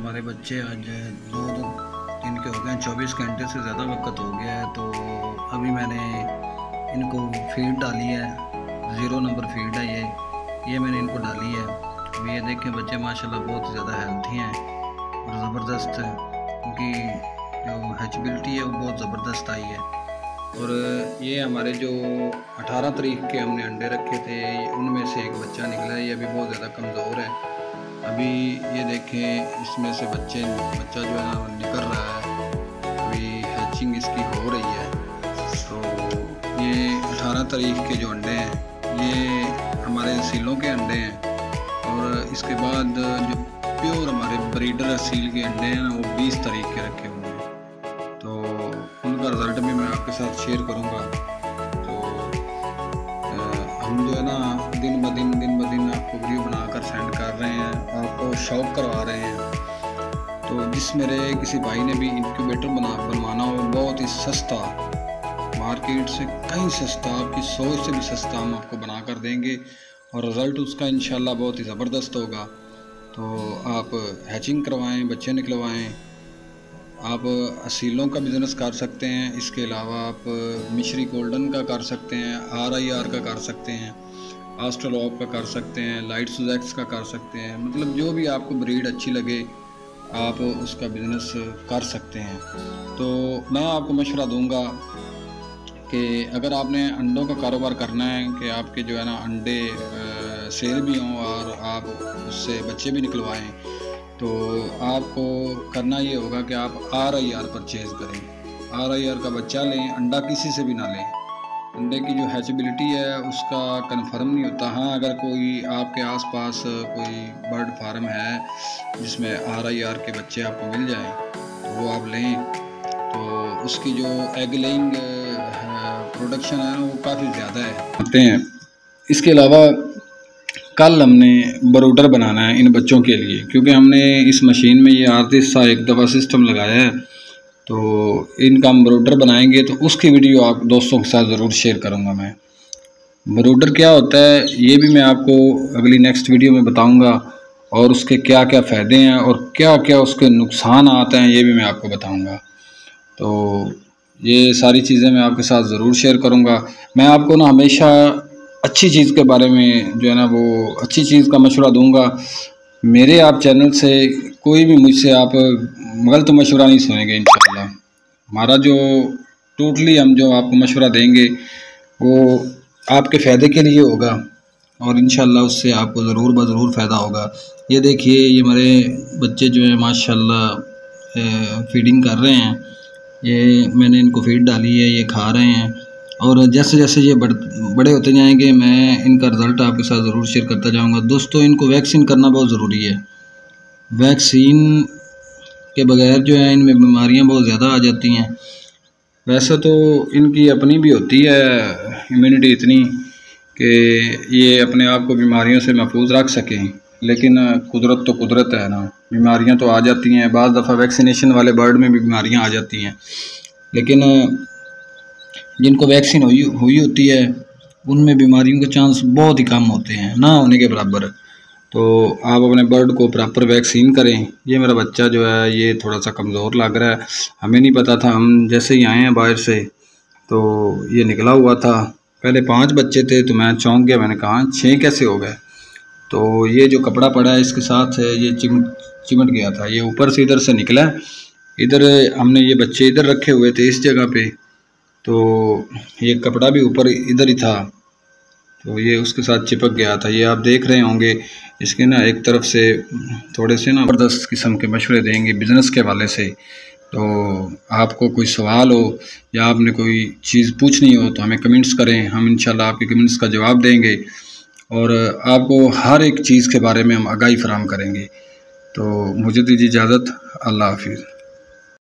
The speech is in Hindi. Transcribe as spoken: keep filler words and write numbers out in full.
हमारे बच्चे आज दो दो दिन के हो गए हैं, चौबीस घंटे से ज़्यादा वक्त हो गया है। तो अभी मैंने इनको फीड डाली है, ज़ीरो नंबर फीड है ये ये मैंने इनको डाली है। अभी ये देखें बच्चे माशाल्लाह बहुत ज़्यादा हेल्थी हैं और ज़बरदस्त है, उनकी जो हैचबिलिटी है वो बहुत ज़बरदस्त आई है। और ये हमारे जो अठारह तारीख के हमने अंडे रखे थे उनमें से एक बच्चा निकला है, ये अभी बहुत ज़्यादा कमज़ोर है। अभी ये देखें इसमें से बच्चे बच्चा जो है ना निकल रहा है, अभी हैचिंग इसकी हो रही है। तो ये अठारह तारीख के जो अंडे हैं ये हमारे सीलों के अंडे हैं, और इसके बाद जो प्योर हमारे ब्रीडर सील के अंडे हैं ना वो बीस तारीख के रखे हुए हैं। तो उनका रिज़ल्ट भी मैं आपके साथ शेयर करूँगा। तो हम जो है ना दिन ब दिन दिन ब दिन आपको वीडियो बनाकर सेंड कर रहे हैं, आपको शौक करवा रहे हैं। तो जिस मेरे किसी भाई ने भी इंक्यूबेटर बना बनवाना हो, बहुत ही सस्ता, मार्केट से कहीं सस्ता, आपकी सोच से भी सस्ता हम आपको बना कर देंगे और रिज़ल्ट उसका इंशाल्लाह बहुत ही ज़बरदस्त होगा। तो आप हैचिंग करवाएं, बच्चे निकलवाएं, आप असीलों का बिज़नेस कर सकते हैं। इसके अलावा आप मिश्री गोल्डन का कर सकते हैं, आर आई आर का कर सकते हैं, आस्ट्रोलॉप का कर सकते हैं, लाइट सुजैक्स का कर सकते हैं। मतलब जो भी आपको ब्रीड अच्छी लगे आप उसका बिज़नेस कर सकते हैं। तो मैं आपको मशवरा दूंगा कि अगर आपने अंडों का कारोबार करना है कि आपके जो है ना अंडे सेल भी हों और आप उससे बच्चे भी निकलवाएं, तो आपको करना ये होगा कि आप आर आई आर परचेज़ करें। आर आई आर का बच्चा लें, अंडा किसी से भी ना लें। अंडे की जो हैचबिलिटी है उसका कंफर्म नहीं होता। हाँ, अगर कोई आपके आसपास कोई बर्ड फार्म है जिसमें आर आई आर के बच्चे आपको मिल जाएं तो वो आप लें, तो उसकी जो एग लेइंग प्रोडक्शन है वो काफ़ी ज़्यादा है होते हैं। इसके अलावा कल हमने ब्रूडर बनाना है इन बच्चों के लिए, क्योंकि हमने इस मशीन में ये आर्टिस्ट सा एक दफ़ा सिस्टम लगाया है। तो इनका हम ब्रूडर बनाएंगे, तो उसकी वीडियो आप दोस्तों के साथ ज़रूर शेयर करूंगा। मैं ब्रूडर क्या होता है ये भी मैं आपको अगली नेक्स्ट वीडियो में बताऊंगा, और उसके क्या क्या फ़ायदे हैं और क्या क्या उसके नुकसान आते हैं ये भी मैं आपको बताऊंगा। तो ये सारी चीज़ें मैं आपके साथ ज़रूर शेयर करूँगा। मैं आपको ना हमेशा अच्छी चीज़ के बारे में जो है ना वो अच्छी चीज़ का मशवरा दूंगा। मेरे आप चैनल से कोई भी मुझसे आप गलत मशवरा नहीं सुनेंगे इंशाल्लाह। हमारा जो टोटली हम जो आपको मशवरा देंगे वो आपके फ़ायदे के लिए होगा, और इंशाल्लाह उससे आपको ज़रूर ब ज़रूर फ़ायदा होगा। ये देखिए ये हमारे बच्चे जो है माशाल्लाह फीडिंग कर रहे हैं, ये मैंने इनको फीड डाली है, ये खा रहे हैं। और जैसे जैसे ये बड़, बड़े होते जाएंगे मैं इनका रिज़ल्ट आपके साथ ज़रूर शेयर करता जाऊंगा। दोस्तों, इनको वैक्सीन करना बहुत ज़रूरी है। वैक्सीन के बगैर जो है इनमें बीमारियां बहुत ज़्यादा आ जाती हैं। वैसे तो इनकी अपनी भी होती है इम्यूनिटी इतनी कि ये अपने आप को बीमारियों से महफूज रख सकें, लेकिन कुदरत तो कुदरत है ना, बीमारियां तो आ जाती हैं। बाज़ दफ़ा वैक्सीनेशन वाले बर्ड में भी बीमारियां आ जाती हैं, लेकिन जिनको वैक्सीन हुई हुई होती है उनमें बीमारियों के चांस बहुत ही कम होते हैं, ना होने के बराबर। तो आप अपने बर्ड को प्रॉपर वैक्सीन करें। ये मेरा बच्चा जो है ये थोड़ा सा कमज़ोर लग रहा है, हमें नहीं पता था, हम जैसे ही आए हैं बाहर से तो ये निकला हुआ था। पहले पांच बच्चे थे तो मैं चौंक गया, मैंने कहा छः कैसे हो गए। तो ये जो कपड़ा पड़ा है इसके साथ ये चिमट चिमट गया था, ये ऊपर से इधर से निकला। इधर हमने ये बच्चे इधर रखे हुए थे इस जगह पे, तो ये कपड़ा भी ऊपर इधर ही था, तो ये उसके साथ चिपक गया था। ये आप देख रहे होंगे इसके ना एक तरफ से थोड़े से ना ज़बरदस्त किस्म के मशवरे देंगे बिज़नेस के हवाले से। तो आपको कोई सवाल हो या आपने कोई चीज़ पूछनी हो तो हमें कमेंट्स करें, हम इंशाल्लाह आपके कमेंट्स का जवाब देंगे और आपको हर एक चीज़ के बारे में हम आगाही फराहम करेंगे। तो मुझे दीजिए इजाज़त, अल्लाह हाफिज़।